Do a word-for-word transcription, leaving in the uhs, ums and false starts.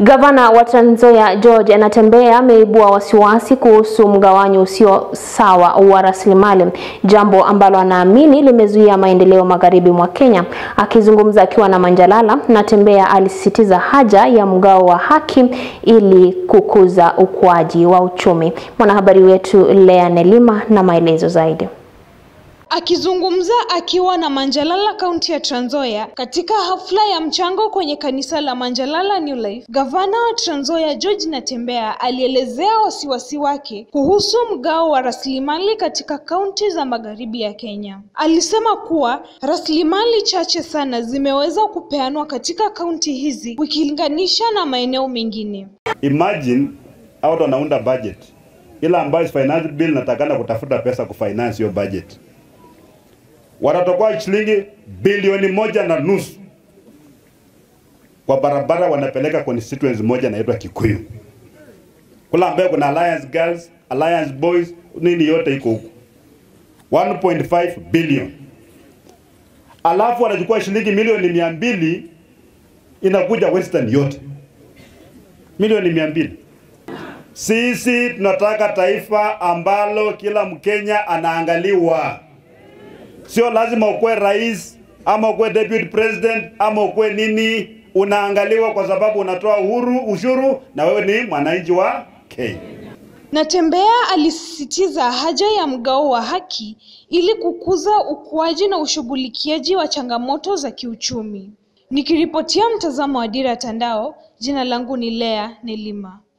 Gavana wa Trans Nzoia George Natembeya ameibua wasiwasi kuhusu mgawanyo usio sawa wa rasilimali, jambo ambalo anaamini limezuia maendeleo magharibi mwa Kenya. Akizungumza akiwa na Manjalala, Natembeya alisisitiza haja ya mgao wa haki ili kukuza ukuaji wa uchumi. Mwanahabari wetu Lea Nelima na maelezo zaidi. Akizungumza akiwa na Manjalala kaunti ya Trans Nzoia katika hafla ya mchango kwenye kanisa la Manjalala New Life, gavana wa Trans Nzoia George Natembeya alielezea wasiwasi wake kuhusu mgao wa rasilimali katika kaunti za magharibi ya Kenya. Alisema kuwa rasilimali chache sana zimeweza kupeanwa katika kaunti hizi ukilinganisha na maeneo mengine. Imagine out wanaunda budget ila ambayo finance bill natakana kutafuta pesa kufinance hiyo budget. Wanatokoa shilingi bilioni moja na nusu kwa barabara wanapeleka constituency moja inaitwa Kikuyu. Kula ambaye kuna Alliance Girls, Alliance Boys, nini yote iko huko. one point five billion. Alafu wanachukua shilingi milioni mia mbili inakuja Western yote. Milioni mia mbili. Sisi tunataka taifa ambalo kila Mkenya anaangaliwa. Sio lazima ukue rais ama ukue deputy president ama ukue nini, unaangaliwa kwa sababu unatoa uhuru ushuru na wewe ni mwananchi wa Kenya. Natembeya alisisitiza haja ya mgao wa haki ili kukuza ukuaji na ushughulikiaji wa changamoto za kiuchumi. Nikiripotia mtazamo wa Dira Tandao, jina langu ni Lea Nelima.